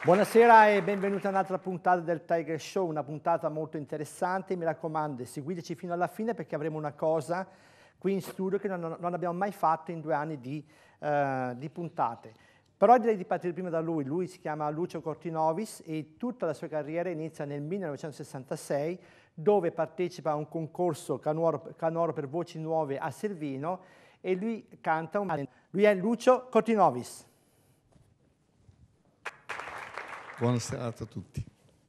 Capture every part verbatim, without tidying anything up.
Buonasera e benvenuti a un'altra puntata del Tiger Show, una puntata molto interessante. Mi raccomando, seguiteci fino alla fine perché avremo una cosa qui in studio che non, non abbiamo mai fatto in due anni di, uh, di puntate. Però direi di partire prima da lui. Lui si chiama Lucio Cortinovis e tutta la sua carriera inizia nel millenovecentosessantasei, dove partecipa a un concorso canoro, canoro per voci nuove a Cervino e lui canta un... Lui è Lucio Cortinovis. Buonasera a tutti.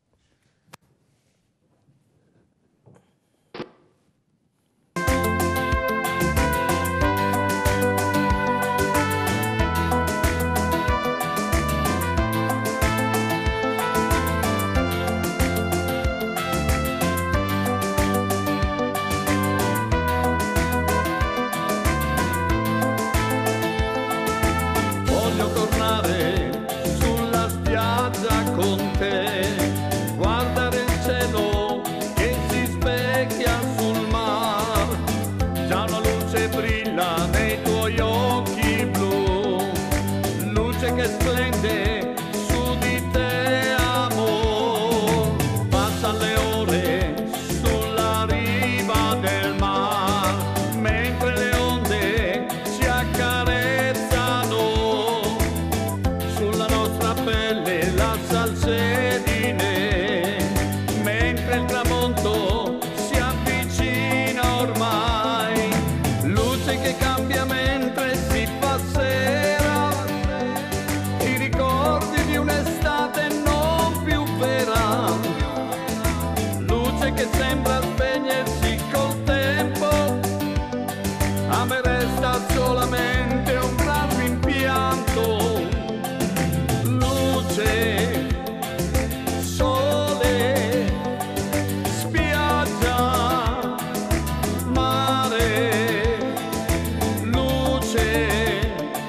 Voglio tornare sulla spiaggia con te, guardare il cielo che si specchia sul mar, già una luce brilla nei tuoi occhi blu, luce che splende su di te, amor. Passano le ore sulla riva del mar, mentre le onde ci accarezzano, sulla nostra pelle la salsedine, mentre il tramonto si avvicina ormai, luce che cambia mentre si fa sera, i ricordi di un'estate non più vera, luce che sembra spegnersi col tempo, a me resta solamente un gran rimpianto. Luce, sole, spiaggia, mare, luce,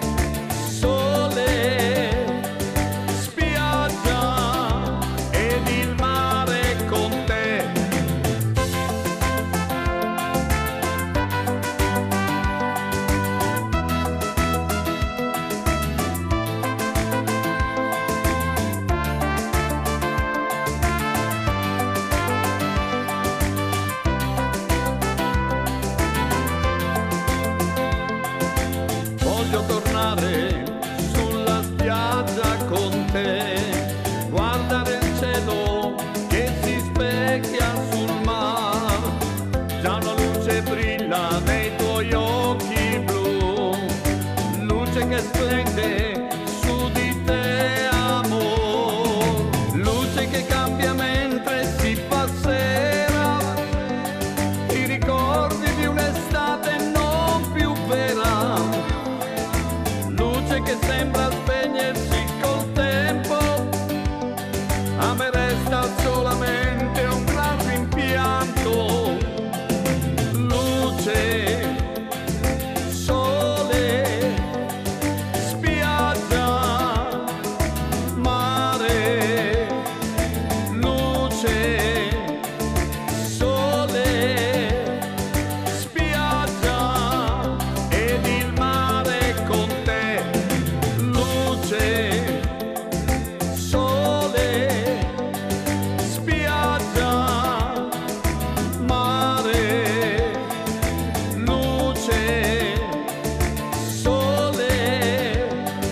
sole, spiaggia ed il mare con te. Voglio tornare sulla spiaggia con te, guardare il cielo che si specchia sul mar, già una luce brilla nei tuoi occhi blu, luce che splende su di te, amor, luce che cambia mentre si fa sera, i ricordi di un'estate non più vera, luce che sembra spegnersi col tempo, a me resta solamente un gran rimpianto. Luce, sole, spiaggia, mare, luce, sole, spiaggia ed il mare con te. Luce, sole, spiaggia, mare, luce, sole,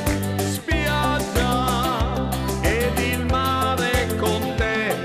spiaggia ed il mare con te.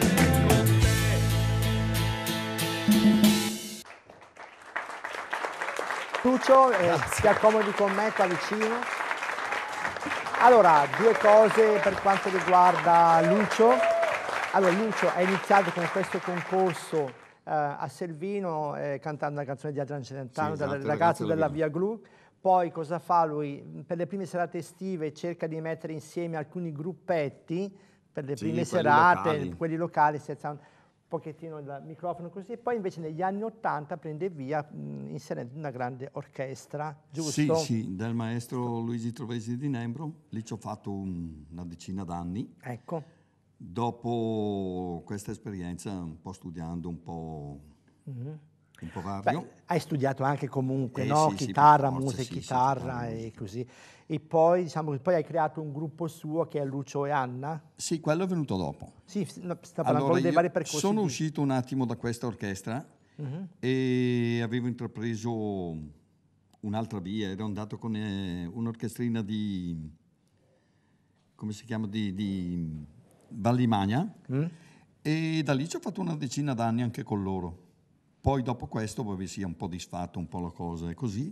Lucio, eh, si accomodi con me qua vicino. Allora, due cose per quanto riguarda Lucio. Allora, Lucio è iniziato con questo concorso eh, a Cervino eh, cantando la canzone di Adriano Celentano, Sì, esatto, del il ragazzo ragazzo della della Via Gru. Poi cosa fa lui? Per le prime serate estive cerca di mettere insieme alcuni gruppetti per le Sì, prime quelli serate, locali. quelli locali, si alza un pochettino il microfono così, e poi invece negli anni Ottanta prende via mh, inserendo una grande orchestra, giusto? Sì, sì, del maestro Luigi Trovesi di Nembro. Lì ci ho fatto un- una decina d'anni. Ecco. Dopo questa esperienza, un po' studiando, un po' Mhm. un po' vario. Beh, hai studiato anche comunque, Eh, no? sì, sì, Chitarra, per forza, musica, sì, sì, chitarra chitarra, e musica. così. E poi, diciamo, che poi hai creato un gruppo suo che è Lucio e Anna? Sì, quello è venuto dopo. Sì, sì, no, sto parlando Allora proprio dei io vari percorsi sono di... uscito un attimo da questa orchestra e avevo intrapreso un'altra via, ero andato con eh, un'orchestrina di, come si chiama, di, di Vallimagna e da lì ci ho fatto una decina d'anni anche con loro. Poi dopo questo poi si è un po' disfatto un po' la cosa e così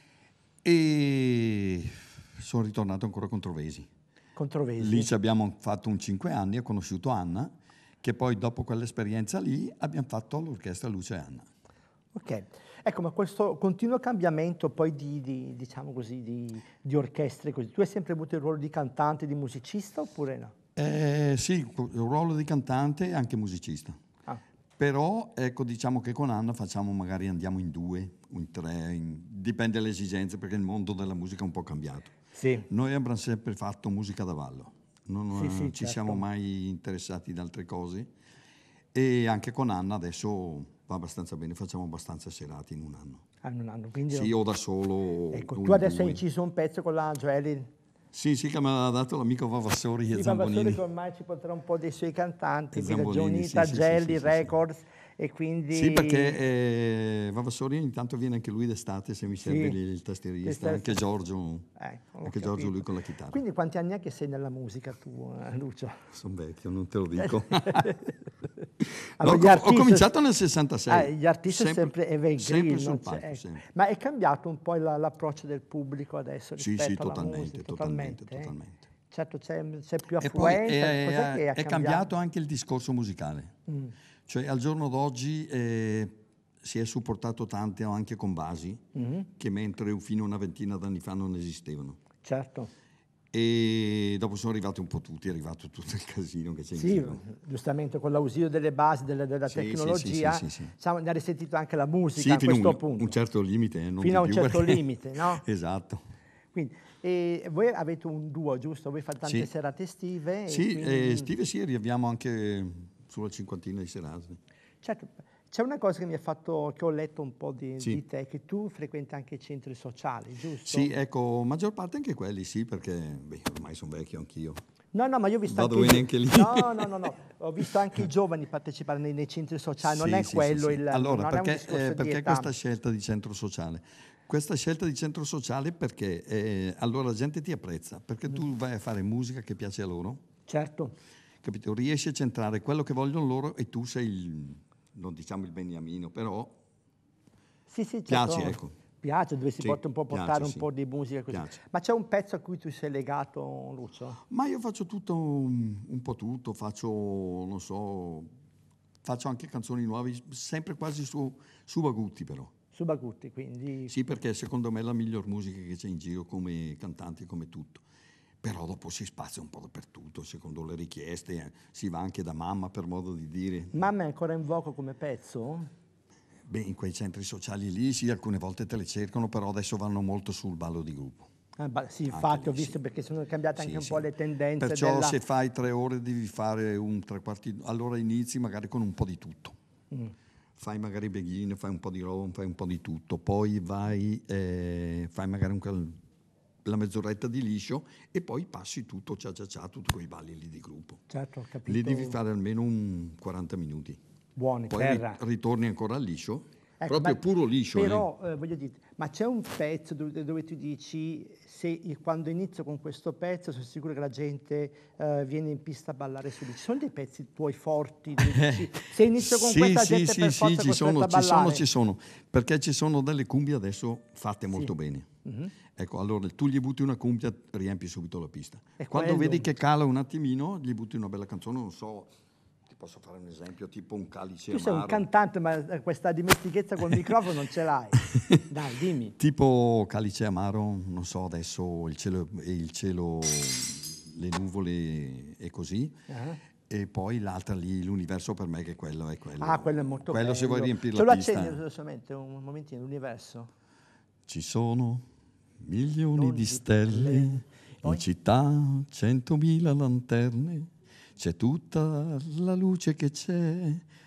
e sono ritornato ancora con Trovesi. Controvesi. Lì ci abbiamo fatto un cinque anni, ho conosciuto Anna, che poi dopo quell'esperienza lì abbiamo fatto l'orchestra Luce e Anna. Ok, ecco, ma questo continuo cambiamento poi di, di, diciamo così, di, di orchestre, così, tu hai sempre avuto il ruolo di cantante, di musicista oppure no? Eh, sì, il ruolo di cantante e anche musicista. Ah, Però ecco, diciamo che con Anna facciamo magari andiamo in due, o in tre, in- dipende dalle esigenze perché il mondo della musica è un po' cambiato. sì, Noi abbiamo sempre fatto musica da ballo, non sì, eh, sì, ci certo. siamo mai interessati ad altre cose e anche con Anna adesso va abbastanza bene, facciamo abbastanza serate in un anno. Ah, non hanno, quindi Sì, non- o da solo. Ecco, o tu in adesso hai due. inciso un pezzo con la Joelly. Sì, sì, che me l'ha dato l'amico Vavassori e Sì, Vavassori Zambonini. che ormai ci porterà un po' dei suoi cantanti, E quindi la Zambonini, sì, Gionita, sì, sì, Gelli, sì, sì, sì. Records, e quindi... Sì, perché eh, Vavassori ogni tanto viene anche lui d'estate se mi Sì, serve il che tastierista, sta- anche Giorgio, Ecco, ho anche Giorgio lui capito. con la chitarra. Quindi quanti anni è che sei nella musica tu, eh, Lucio? Sono vecchio, non te lo dico. No, Allora, ho, gli ho artisti- cominciato nel sessantasei. Ah, gli artisti è sempre evergreen, sempre sul non c'è- palco, ecco. sempre. Ma è cambiato un po' la- l'approccio del pubblico adesso Sì, rispetto sì, alla totalmente, musica? totalmente, eh? totalmente. Certo, c'è, c'è più E poi affluenza, è, cos'è che ha è cambiato anche il discorso musicale. Cioè al giorno d'oggi eh, si è supportato tanto anche con basi che mentre fino a una ventina d'anni fa non esistevano. Certo, E dopo sono arrivati un po' tutti, è arrivato tutto il casino che c'è in sì, giro. giustamente con l'ausilio delle basi, della, della Sì, sì, tecnologia, sì, sì, sì, sì. diciamo, ne ha risentito anche la musica Sì, a fino a questo un, punto. un certo limite, eh, non Fino di a un più, certo perché- limite, no? Esatto. Quindi, e voi avete un duo, giusto? Voi fate tante Sì. serate estive e Sì, quindi... eh, Steve sì, arriviamo anche sulla cinquantina di serate. Certo, c'è una cosa che mi ha fatto, che ho letto un po' di, Sì. di te, che tu frequenti anche i centri sociali, giusto? Sì, ecco, maggior parte anche quelli, sì, perché beh, ormai sono vecchio anch'io. No, no, ma io ho visto Vado anche, bene i- anche lì. No, no, no, no, ho visto anche i giovani partecipare nei, nei centri sociali, non Sì, è sì, quello sì, sì. il... Allora, non perché, è un discorso eh, di perché età. questa scelta di centro sociale? Questa scelta di centro sociale perché eh, allora la gente ti apprezza, perché tu vai a fare musica che piace a loro, Certo, capito? Riesci a centrare quello che vogliono loro e tu sei il, non diciamo il beniamino, però sì, sì, piaci, certo. ecco. Piace, dove si Sì, porta un po' piace, portare un sì. po' di musica così. Piace. Ma c'è un pezzo a cui tu sei legato, Lucio? Ma io faccio tutto, un, un po' tutto, faccio, non so, faccio anche canzoni nuove, sempre quasi su, su Bagutti però. Su Bagutti, quindi... Sì, perché secondo me è la miglior musica che c'è in giro come cantanti, come tutto. Però dopo si spazia un po' dappertutto, secondo le richieste, eh. Si va anche da mamma, per modo di dire. Mamma è ancora in voga come pezzo? Beh, in quei centri sociali lì sì, alcune volte te le cercano, però adesso vanno molto sul ballo di gruppo. Ah, ba- sì, Anche infatti ho lì, visto sì. perché sono cambiate anche Sì, un sì. po' le tendenze Perciò della... se fai tre ore devi fare un tre quarti, allora inizi magari con un po' di tutto. Mm. Fai magari beghin, fai un po' di roba, fai un po' di tutto, poi vai, eh, fai magari un cal- la mezz'oretta di liscio e poi passi tutto, cia cia cia, tutto quei balli lì di gruppo. Certo, ho capito. Lì devi fare almeno un quaranta minuti. Buoni, Poi terra. ri- ritorni ancora al liscio, Ecco, proprio ma- puro liscio. eh. Però, eh, voglio dire, ma c'è un pezzo dove, dove tu dici, se io- quando inizio con questo pezzo sono sicuro che la gente eh, viene in pista a ballare su di. Ci sono dei pezzi tuoi forti dove dici, se inizio con Sì, questa sì, gente sì, per sì, forza ci è sono, costretta a ci sono, ballare? ci sono, perché ci sono delle cumbie adesso fatte molto bene. Mhm. Ecco, allora tu gli butti una cumbia, riempi subito la pista. È Quando quello. vedi che cala un attimino, gli butti una bella canzone, non so, ti posso fare un esempio, tipo un Calice Tu sei un amaro. cantante, ma eh, questa dimestichezza col microfono non ce l'hai. Dai, dimmi. Tipo Calice amaro, non so, adesso il cielo, il cielo le nuvole e così. Ah. E poi l'altra lì, l'universo per me che è quello, è quello. Ah, quello è molto Quello bello. se vuoi riempire Ce la lo pista. accendi solamente un momentino, l'universo. Ci sono milioni Non di di stelle, stelle. Poi? in città centomila lanterne, c'è tutta la luce che c'è,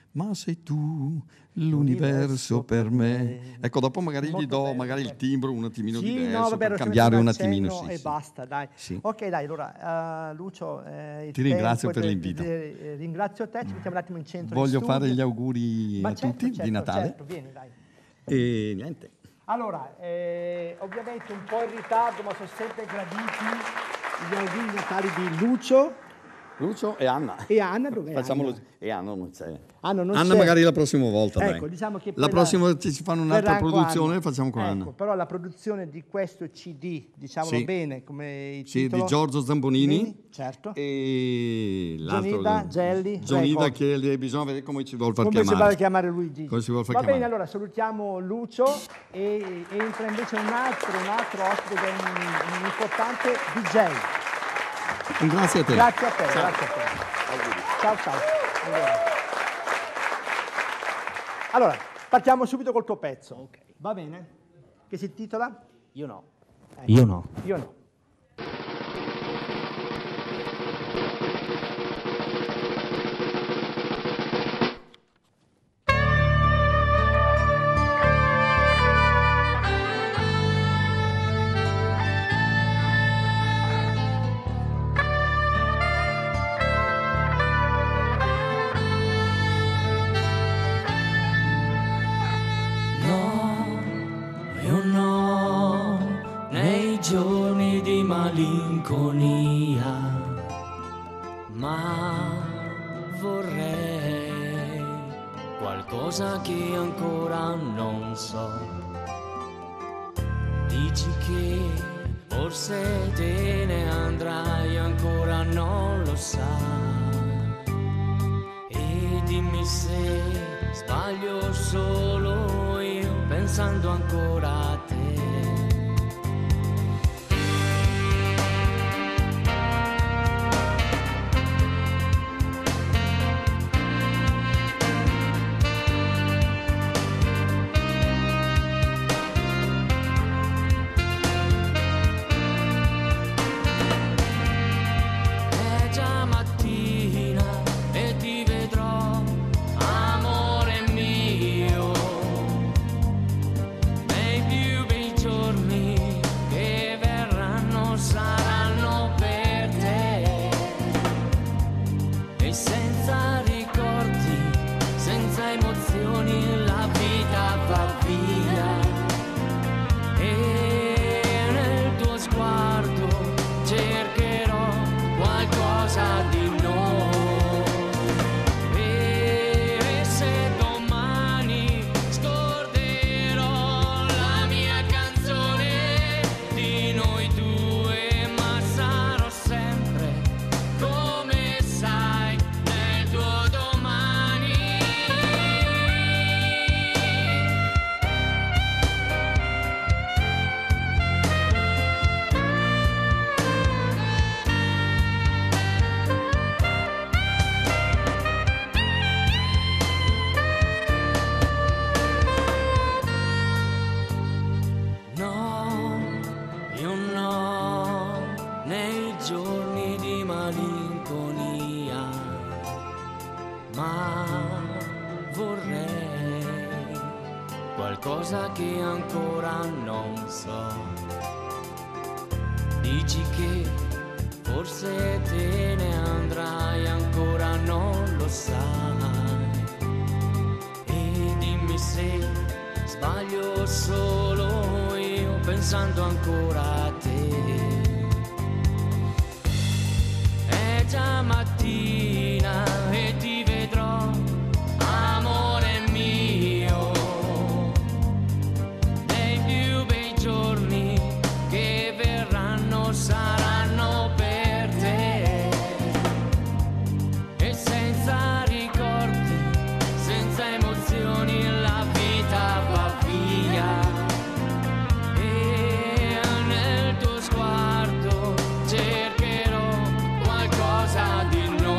ma sei tu l'universo per me. Ecco, dopo magari Molto gli do bello, magari bello. il timbro un attimino Sì, diverso no, vabbè, per lo cambiare un facciamo attimino. accenno Sì, e sì. basta, dai. Sì. Ok, dai, allora, uh, Lucio, eh, il Ti ringrazio tempo per è- l'invito. eh, ringrazio te, ci mettiamo un attimo in centro. Voglio in fare studio. gli auguri Ma a certo, tutti certo, di Natale. Certo, vieni, dai. E niente. Allora, eh, ovviamente un po' in ritardo, ma sono sempre graditi gli auguri di Natale di Lucio Lucio e Anna. e Anna. Dov'è Facciamolo. Anna? E Anna non c'è. Anna, non Anna c'è. magari la prossima volta. Ecco, dai. diciamo che la poi prossima ci si fanno un'altra verrà con produzione Anna. e facciamo con Ecco, Anna. però la produzione di questo C D, diciamolo Sì. bene, come il Sì, titolo. di Giorgio Zambonini certo. e l'altro Jonida Gelli Jonida, Record. che lì bisogna vedere come ci vuol far Come si chiamare. va a chiamare Luigi? Come si vuol far Va chiamare. bene, allora salutiamo Lucio e entra invece un altro, un altro ospite che è un, un importante D J. Un grazie a te. Grazie a te, grazie a te. Ciao ciao. Allora. Allora, partiamo subito col tuo pezzo. Ok. Va bene? Che si intitola? Io no. Ecco. Io no. Io no. No, io no, nei giorni di malinconia, ma vorrei qualcosa che ancora non so. Dici che forse te ne andrai, ancora non lo sai. E dimmi se sbaglio solo io pensando ancora a te. È già mattina e ti vedrò, amore mio, nei più bei giorni che verranno saranno per te. E senza ricordi, senza emozioni, la vita va via. E nel tuo sguardo cercherò qualcosa di noi. E se domani scorderò la mia canzone di noi due, ma sarò sempre come sai nel tuo domani. No, io no, nei giorni di malinconia, ma vorrei qualcosa che ancora non so. Dici che forse te ne andrai, ancora non lo sai. E dimmi se sbaglio solo io pensando ancora a te. È già mattina e ti vedrò, amore mio, nei più bei giorni che verranno saranno per te. E senza ricordi, senza emozioni, la vita va via. E nel tuo sguardo cercherò qualcosa di noi.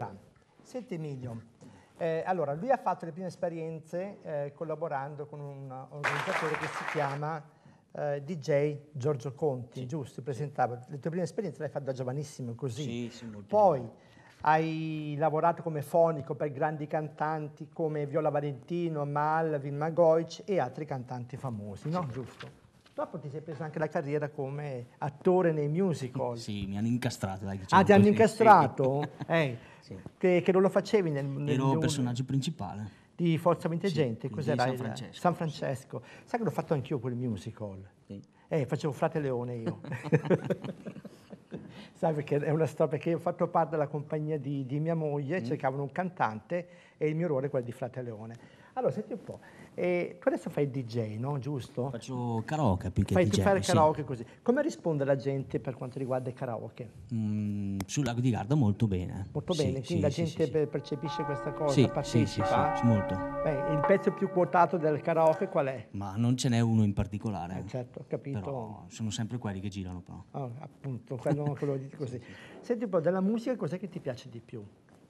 Senti Emilio, eh, allora lui ha fatto le prime esperienze eh, collaborando con un organizzatore che si chiama eh, D J Giorgio Conti, sì, giusto? Presentava le tue prime esperienze, le hai fatte da giovanissimo così. Sì, sì, molto Poi bene. hai lavorato come fonico per grandi cantanti come Viola Valentino, Mal, Vilma Goic e altri cantanti famosi, no? Giusto? Dopo ti sei preso anche la carriera come attore nei musical. Sì, mi hanno incastrato, dai, diciamo Ah, ti hanno così. incastrato? Sì. Eh, Sì. che, che non lo facevi nel, nel Ero il personaggio principale. di Forza Vinte Sì, Gente? quindi Cos'era? San il- Francesco. San Francesco. Sai che l'ho fatto anch'io quel musical? Sì. Eh, facevo Frate Leone io. Sai perché è una storia, perché io ho fatto parte della compagnia di, di mia moglie, Mm. cercavano un cantante e il mio ruolo è quello di Frate Leone. Allora, senti un po', eh, tu adesso fai il D J, no? Giusto? Faccio karaoke più che Fai D J. tu fare sì. karaoke così. Come risponde la gente per quanto riguarda il karaoke? Mm, sul lago di Garda molto bene. Molto Sì, bene, sì, quindi la sì, gente sì, per- percepisce questa cosa, sì, sì, partecipa. sì, sì, molto. Beh, il pezzo più quotato del karaoke qual è? Ma non ce n'è uno in particolare. Eh, certo, ho capito. Però sono sempre quelli che girano però. Ah, appunto, quello, quello dite così. Senti un po', della musica cos'è che ti piace di più?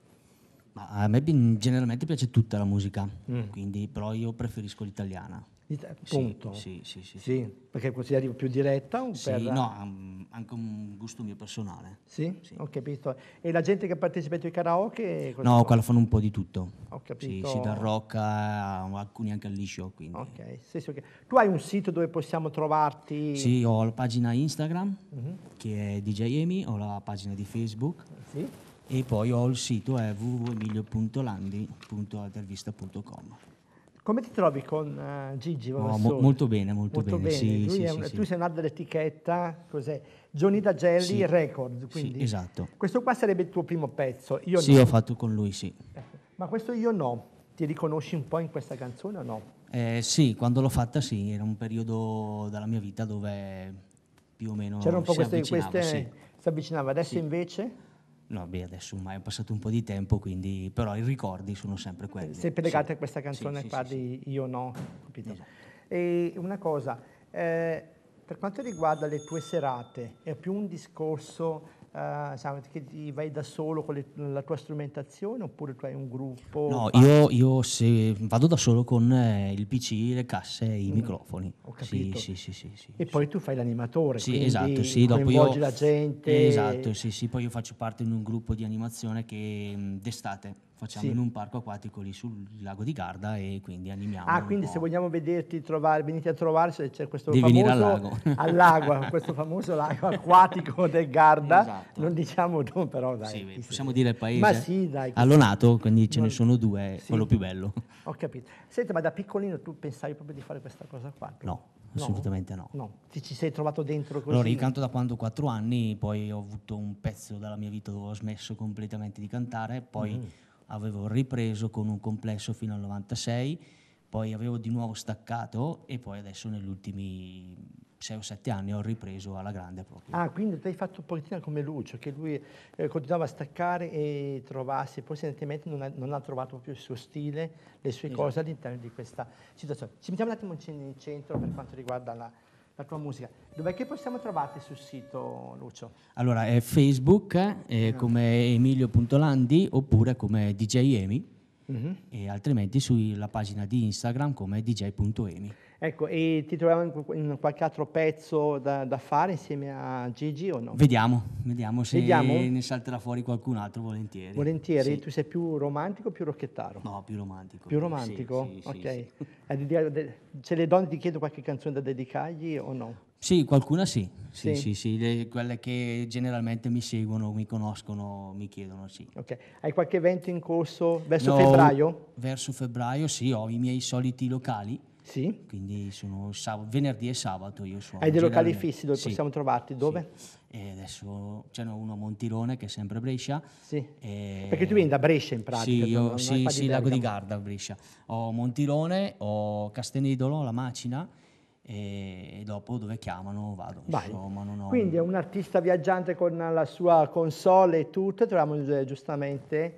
Ma a me bin- generalmente piace tutta la musica, quindi però io preferisco l'italiana. Dite- Sì, Punto. sì, sì, sì, sì. Sì, perché così arrivi più diretta o Sì, per... no, um, anche un gusto mio personale. Sì? Sì. Ho capito. E la gente che partecipa ai tuoi karaoke? cosa No, fa? quello fanno un po' di tutto. Ho Sì, capito. sì, dal rock a alcuni anche al liscio, quindi. Ok, sì, sì, ok. Tu hai un sito dove possiamo trovarti? Sì, ho la pagina Instagram che è D J Emi, ho la pagina di Facebook Sì? e poi ho il sito è w w w punto emilio punto landi punto altervista punto com. Come ti trovi con eh, Gigi? No, Vavassori? mo- molto bene, molto bene, sì, Lui sì, è sì, un- sì. Tu sei nato dell'etichetta, cos'è? Johnny Dagelli Sì. Records, quindi... Sì, esatto. Questo qua sarebbe il tuo primo pezzo, io Sì, no. ho fatto con lui, sì. Ecco. Ma questo io no. Ti riconosci un po' in questa canzone o no? Eh, sì, quando l'ho fatta sì, era un periodo della mia vita dove più o meno C'erano un po' si queste... avvicinava, queste sì. si avvicinava. Adesso Sì. invece No, beh, adesso ormai è passato un po' di tempo, quindi però i ricordi sono sempre quelli. sei legato Sì. a questa canzone Sì, sì, qua sì, di Io no, capito? Esatto. E una cosa, eh, per quanto riguarda le tue serate, è più un discorso eh, sai, che ti vai da solo con le- la tua strumentazione oppure tu hai un gruppo? No, parti? io, io se vado da solo con eh, il P C, le casse e i microfoni. Mm, ho capito. Sì, sì, sì, sì, sì. E poi tu fai l'animatore, Sì, quindi esatto, sì, dopo coinvolgi io la gente. Esatto, sì, sì, poi io faccio parte di un gruppo di animazione che mh, d'estate facciamo Sì. in un parco acquatico lì sul lago di Garda e quindi animiamo. Ah, un quindi po'. se vogliamo vederti, trovare, venite a trovare, se c'è questo Devi venire famoso al lago. al lago, questo famoso lago acquatico del Garda, Esatto. non diciamo dove, però dai. Sì, chi beh, se- possiamo dire il paese. Ma sì, dai. chi Allonato, quindi ce Non- ne sono due, Sì. quello più bello. Ho capito. Senti, ma da piccolino tu pensavi proprio di fare questa cosa qua? tu? No, assolutamente no. No, ti ci sei trovato dentro così? Allora, io canto da quando ho quattro anni, poi ho avuto un pezzo della mia vita dove ho smesso completamente di cantare, poi Mm-hmm. avevo ripreso con un complesso fino al novantasei, poi avevo di nuovo staccato e poi adesso negli ultimi sei o sette anni ho ripreso alla grande proprio. Ah, quindi tu hai fatto un pochettino come Lucio, che lui eh, continuava a staccare e trovarsi, poi evidentemente non ha, non ha trovato più il suo stile, le sue Esatto. cose all'interno di questa situazione. Ci mettiamo un attimo in in centro per quanto riguarda la, la tua musica. Dov'è che possiamo trovarti sul sito, Lucio? Allora, è Facebook eh, Ah. come emilio punto landi oppure come D J Emi Mhm. e altrimenti sulla pagina di Instagram come d j punto emi. Ecco, e ti troviamo in, in qualche altro pezzo da, da fare insieme a Gigi o no? Vediamo, vediamo se Vediamo? ne salterà fuori qualcun altro volentieri. Volentieri? Sì. Tu sei più romantico o più rocchettaro? No, più romantico. Più Sì, romantico? sì, sì, ok. sì. Eh, di- di- Se le donne ti chiedono qualche canzone da dedicargli o no? Sì, qualcuna sì. Sì, Sì? sì, sì, le- quelle che generalmente mi seguono, mi conoscono, mi chiedono sì. Ok. Hai qualche evento in corso verso No, febbraio? Verso febbraio sì, ho i miei soliti locali, Sì? quindi sono sab- venerdì e sabato io suono. Hai dei locali generalmente. fissi dove Sì, possiamo trovarti? Dove? sì. E adesso ce n'è uno a Montirone che è sempre Brescia. Sì. e- Perché tu vieni da Brescia in pratica. Sì, tu io, non- non sì, fai sì, Lago di Bergamo. Garda, Brescia. Ho Montirone, ho Castenedolo, la Macina e, e dopo dove chiamano vado. Vai. Insomma, non ho... Quindi è un artista viaggiante con la sua console e tutto. Troviamo eh, giustamente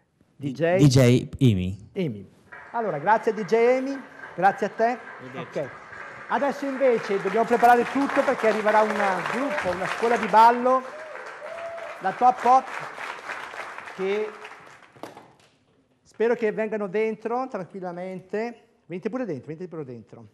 D J D J Emi. Emi. Allora, grazie D J Emi, grazie a te. Ok. Adesso invece dobbiamo preparare tutto perché arriverà un gruppo, una scuola di ballo, la Top Hot, che spero che vengano dentro tranquillamente. Venite pure dentro, venite pure dentro.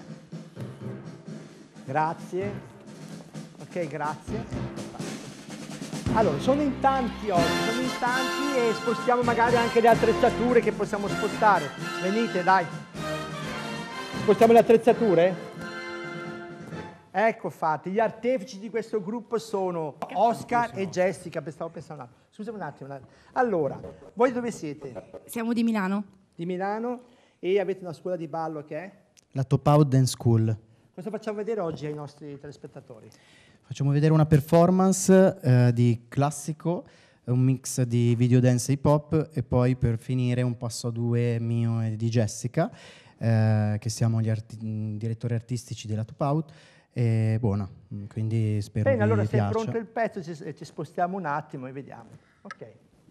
Grazie. Ok, grazie. Allora, sono in tanti oggi, sono in tanti e spostiamo magari anche le attrezzature che possiamo spostare. Venite, dai. Spostiamo le attrezzature? Ecco fatti, gli artefici di questo gruppo sono Oscar e Jessica. Stavo pensando un attimo. Scusami un attimo. Allora, voi dove siete? Siamo di Milano. Di Milano e avete una scuola di ballo che è? La Top Out Dance School. Cosa facciamo vedere oggi ai nostri telespettatori? Facciamo vedere una performance eh, di classico, un mix di video dance e hip hop e poi per finire un passo a due mio e di Jessica, eh, che siamo gli arti- direttori artistici della Top Out. E buona, quindi spero Bene, vi allora se piaccia. è pronto il pezzo ci, ci spostiamo un attimo e vediamo. Ok.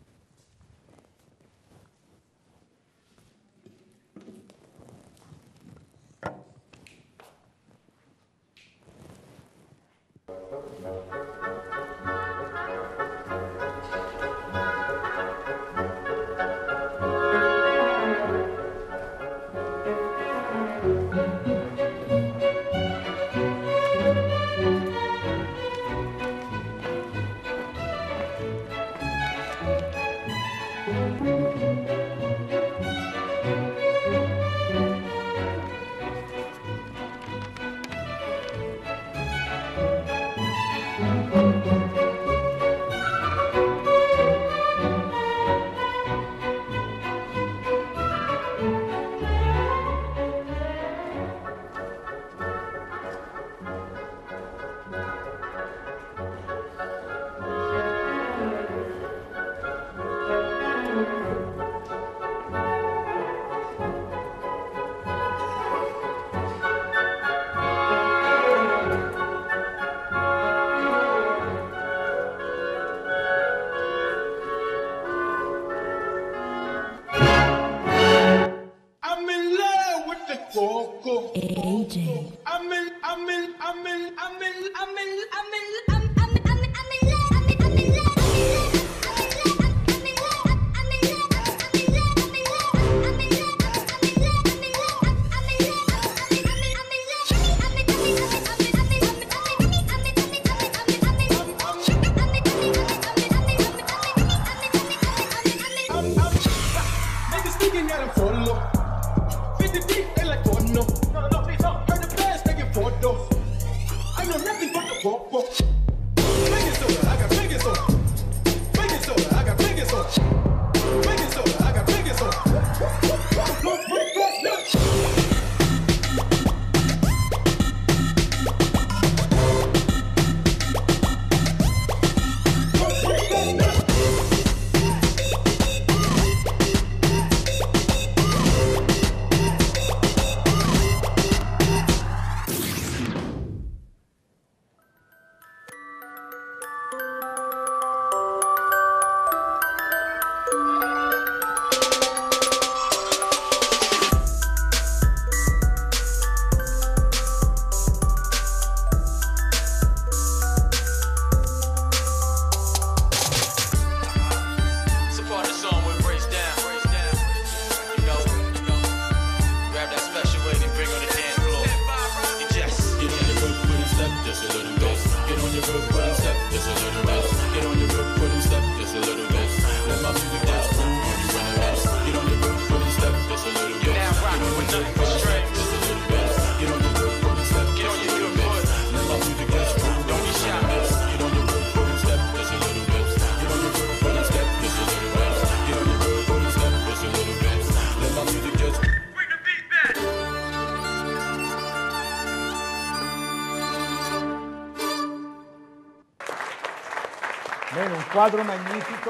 A J. I'm in, I'm in, I'm in, I'm in, I'm in, I'm in. Bene, un quadro magnifico.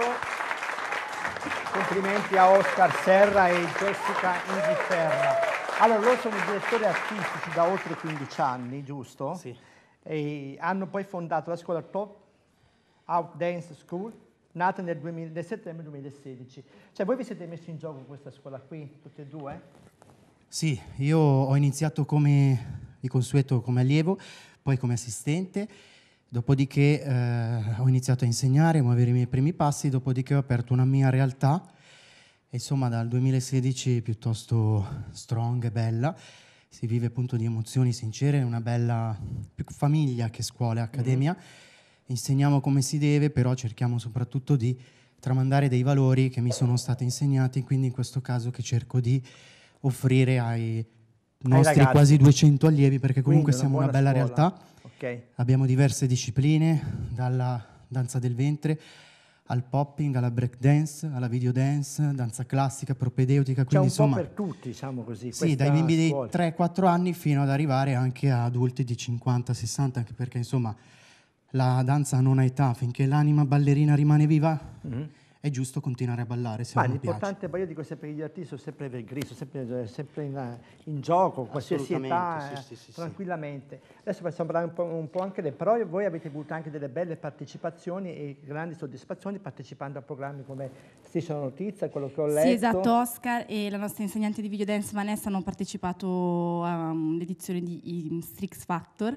Complimenti a Oscar Serra e Jessica Inghilterra. Allora, loro sono i direttori artistici da oltre quindici anni, giusto? Sì. E hanno poi fondato la scuola Top Out Dance School, nata nel, duemila, nel settembre duemilasedici. Cioè, voi vi siete messi in gioco con questa scuola qui, tutte e due? Sì, io ho iniziato come di consueto come allievo, poi come assistente, dopodiché eh, ho iniziato a insegnare, a muovere i miei primi passi, dopodiché ho aperto una mia realtà insomma dal duemilasedici piuttosto strong e bella, si vive appunto di emozioni sincere, è una bella più famiglia che scuola e accademia, mm-hmm. insegniamo come si deve, però cerchiamo soprattutto di tramandare dei valori che mi sono stati insegnati, quindi in questo caso che cerco di offrire ai nostri ai quasi duecento allievi, perché comunque quindi siamo una, una bella scuola. Realtà, okay. Abbiamo diverse discipline, dalla danza del ventre al popping, alla break dance, alla video dance, danza classica, propedeutica. C'è un insomma, po' per tutti, diciamo così. Sì, dai bimbi di tre quattro anni fino ad arrivare anche a adulti di cinquanta sessanta, anche perché insomma la danza non ha età, finché l'anima ballerina rimane viva, mm-hmm. è giusto continuare a ballare se Ma non l'importante piace. poi io dico sempre che gli artisti sono sempre evergreen, sono sempre, sempre in, in gioco, qualsiasi età, sì, sì, sì, tranquillamente. Sì. Adesso possiamo parlare un po', un po' anche del però voi avete avuto anche delle belle partecipazioni e grandi soddisfazioni partecipando a programmi come Striscia la Notizia, quello che ho letto. Sì, esatto, Oscar e la nostra insegnante di video dance Vanessa hanno partecipato all'edizione di Strix Factor.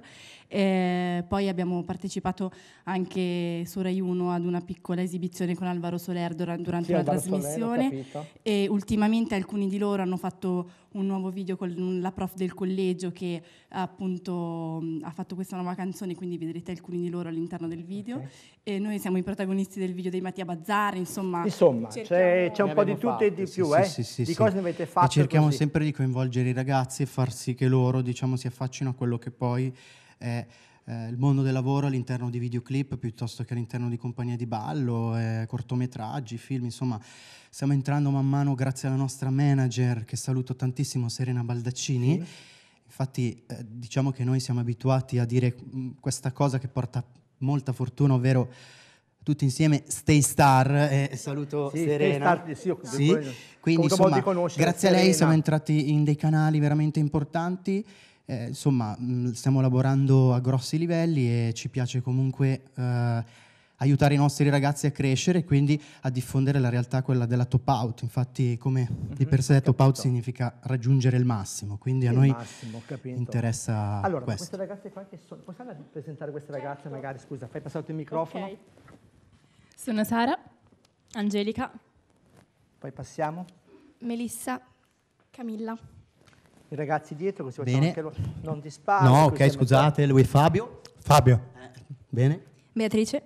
Eh, poi abbiamo partecipato anche su Rai uno ad una piccola esibizione con Alvaro Soler durante sì, una Alvaro trasmissione Soler, e ultimamente alcuni di loro hanno fatto un nuovo video con la prof del collegio che appunto ha fatto questa nuova canzone, quindi vedrete alcuni di loro all'interno del video, okay. E noi siamo i protagonisti del video dei Mattia Bazzar, insomma, insomma c'è, c'è un po' di tutto e di più, sì, eh? sì, sì, di sì, cose sì. Ne avete fatto e cerchiamo così. Sempre di coinvolgere i ragazzi e far sì che loro, diciamo, si affaccino a quello che poi è eh, il mondo del lavoro all'interno di videoclip piuttosto che all'interno di compagnie di ballo, eh, cortometraggi, film, insomma stiamo entrando man mano grazie alla nostra manager che saluto tantissimo, Serena Baldaccini. Sì. Infatti eh, diciamo che noi siamo abituati a dire mh, questa cosa che porta molta fortuna, ovvero tutti insieme Stay Star, e eh, saluto sì, Serena. Star, sì, sì. Quindi insomma grazie a lei siamo entrati in dei canali veramente importanti. Eh, insomma, mh, stiamo lavorando a grossi livelli e ci piace comunque eh, aiutare i nostri ragazzi a crescere e quindi a diffondere la realtà, quella della top out. Infatti, come mm-hmm, di per sé top out significa raggiungere il massimo, quindi a noi massimo, interessa allora, questo. Queste ragazze qua che sono, possiamo presentare queste ragazze certo. Magari, scusa, fai passare il microfono. Okay. Sono Sara, Angelica. Poi passiamo. Melissa, Camilla. I ragazzi dietro, così bene. Anche lo, non ti sparo. No, ok, scusate, lui Fabio. Fabio. Eh, bene. Beatrice.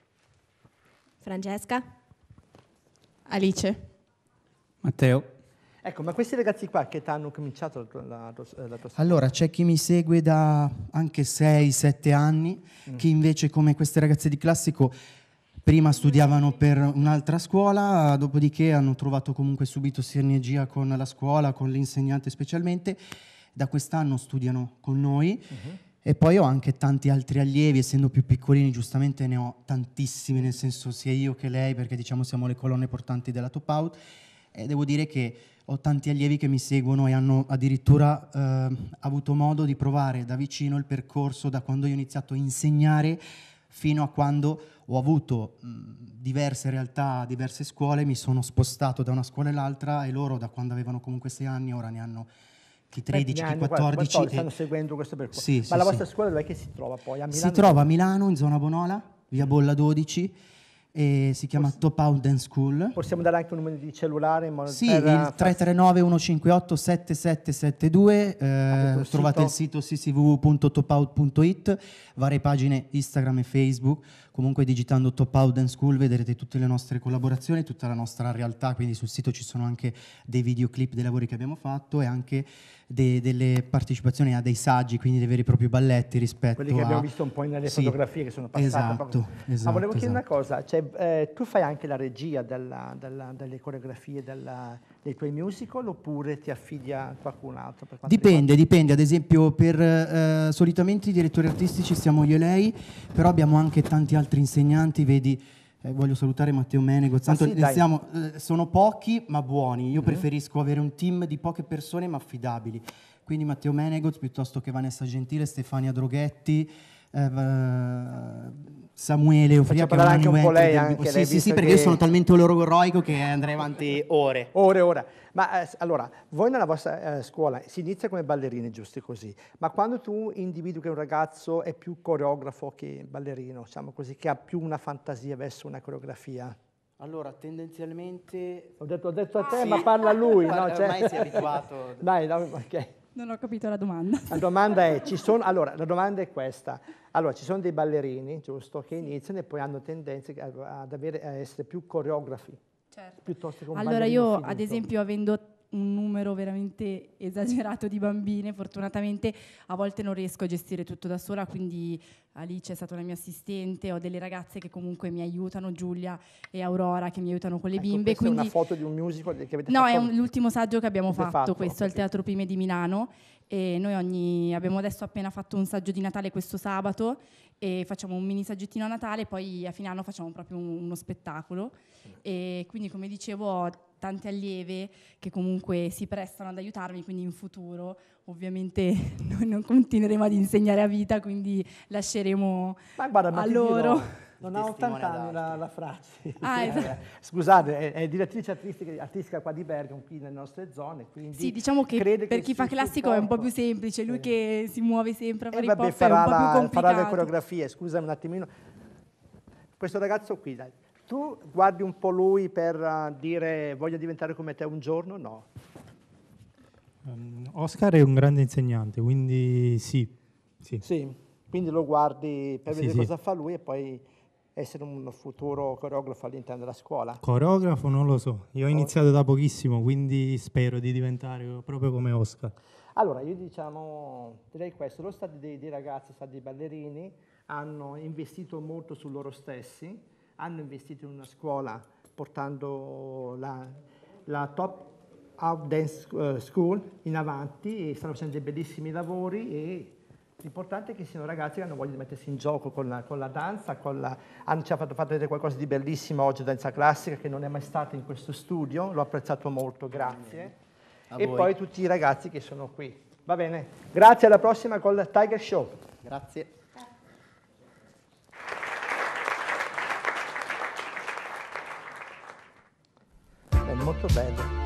Francesca. Alice. Matteo. Ecco, ma questi ragazzi qua che ti hanno cominciato la tua, la tua, la tua Allora, c'è chi mi segue da anche sei sette anni, mm. chi invece come queste ragazze di classico prima studiavano per un'altra scuola, dopodiché hanno trovato comunque subito sinergia con la scuola, con l'insegnante specialmente. Da quest'anno studiano con noi. Uh-huh. E poi ho anche tanti altri allievi, essendo più piccolini, giustamente ne ho tantissimi, nel senso sia io che lei, perché diciamo siamo le colonne portanti della Top Out. E devo dire che ho tanti allievi che mi seguono e hanno addirittura eh, avuto modo di provare da vicino il percorso da quando io ho iniziato a insegnare fino a quando ho avuto mh, diverse realtà, diverse scuole, mi sono spostato da una scuola all'altra e loro da quando avevano comunque sei anni, ora ne hanno chi tredici, chi quattordici. quattordici stanno seguendo questo percorso. Sì, Ma sì, la vostra sì. scuola dov'è che si trova poi? A Milano? Si trova a Milano, in zona Bonola, via Bolla dodici, e si chiama Poss- Top Out Dance School. Possiamo dare anche un numero di cellulare? In modo sì, per il tre tre nove uno cinque otto sette sette sette due, eh, trovate il sito c c w w punto top out punto i t, varie pagine Instagram e Facebook, comunque digitando Top Out Dance School vedrete tutte le nostre collaborazioni, tutta la nostra realtà, quindi sul sito ci sono anche dei videoclip dei lavori che abbiamo fatto e anche de- delle partecipazioni a dei saggi, quindi dei veri e propri balletti rispetto quelli che a... abbiamo visto un po' nelle sì, fotografie che sono passate. Esatto, esatto. Ma volevo chiedere esatto. una cosa, cioè, eh, tu fai anche la regia della, della, delle coreografie della, dei tuoi musical oppure ti affidi a qualcun altro? Per dipende, riguarda? dipende, ad esempio per eh, solitamente i direttori artistici siamo io e lei, però abbiamo anche tanti altri insegnanti, vedi, eh, voglio salutare Matteo Menego, tanto sì, siamo, eh, sono pochi ma buoni, io mm-hmm. preferisco avere un team di poche persone ma affidabili, quindi Matteo Menegoz piuttosto che Vanessa Gentile, Stefania Droghetti, eh, Samuele Ofria, che è anche un po' lei, del... anche sì, lei, sì, sì, perché che... io sono talmente oloroico che andrei avanti ore. Ore, ore. Ma eh, allora, voi nella vostra eh, scuola si inizia come ballerine, giusto così, ma quando tu individui che un ragazzo è più coreografo che ballerino, diciamo così, che ha più una fantasia verso una coreografia, Allora, tendenzialmente... Ho detto, ho detto a te, Sì. ma parla lui, no? Guarda, Cioè- ormai si è abituato. Dai, dai, ok. Non ho capito la domanda. La domanda è, ci sono, allora, la domanda è questa. Allora, ci sono dei ballerini, giusto, che iniziano e poi hanno tendenza a- ad avere, a essere più coreografi, Certo. piuttosto che un Allora ballerino io, finto. ad esempio, avendo un numero veramente esagerato di bambine, fortunatamente a volte non riesco a gestire tutto da sola, quindi Alice è stata la mia assistente, ho delle ragazze che comunque mi aiutano, Giulia e Aurora che mi aiutano con le Ecco, bimbe. questa Quindi è una foto di un musical che avete no, fatto? è un- l'ultimo saggio che abbiamo Avete fatto, fatto, questo ho al Teatro Prime di Milano, e noi ogni, abbiamo adesso appena fatto un saggio di Natale questo sabato e facciamo un mini saggettino a Natale, poi a fine anno facciamo proprio un- uno spettacolo e quindi, come dicevo, ho tante allieve che comunque si prestano ad aiutarmi, quindi in futuro ovviamente noi non continueremo ad insegnare a vita, quindi lasceremo Ma guarda, ma a ti loro. dirò, non ha Testimone ottanta anni ad la, arte. la Frazzi. Ah, Sì, esatto. eh, Scusate, è, è direttrice artistica, artistica qua di Bergamo, qui nelle nostre zone, quindi Sì, diciamo che crede per che chi fa sul classico è un po' supporto- più semplice, lui Sì. che si muove sempre a E fare vabbè, hip hop è un farà, po' più la- farà complicato. le coreografie, scusami un attimino. Questo ragazzo qui, dai, tu guardi un po' lui per uh, dire voglio diventare come te un giorno? No. Um, Oscar è un grande insegnante, quindi sì, sì. Sì, quindi lo guardi per Sì, vedere sì. cosa fa lui e poi essere un futuro coreografo all'interno della scuola. Coreografo non lo so, io ho iniziato da pochissimo, quindi spero di diventare proprio come Oscar. Allora, io diciamo, direi questo, lo stati dei, dei ragazzi, stati dei ballerini, hanno investito molto su loro stessi, hanno investito in una scuola portando la, la Top Out Dance eh, School in avanti e stanno facendo dei bellissimi lavori e l'importante è che siano ragazzi che hanno voglia di mettersi in gioco con la, con la danza, con la, hanno, ci ha fatto, fatto vedere qualcosa di bellissimo oggi, danza classica, che non è mai stata in questo studio, l'ho apprezzato molto, grazie. A E voi. poi tutti i ragazzi che sono qui. Va bene? Grazie, alla prossima col Tiger Show. Grazie. È molto bello.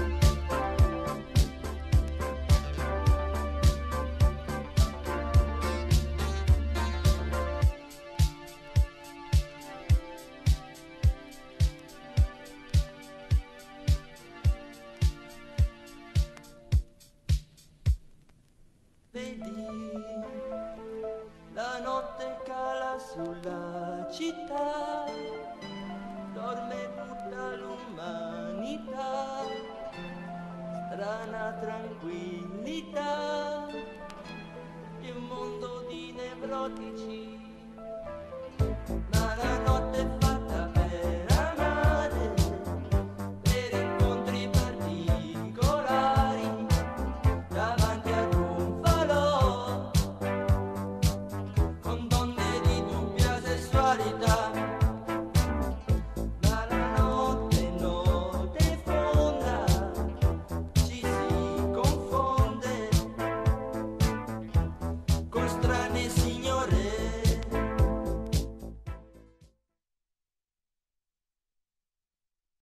Vedi, la notte cala sulla città, dorme tutta l'umanità, strana tranquillità, di un mondo di nevrotici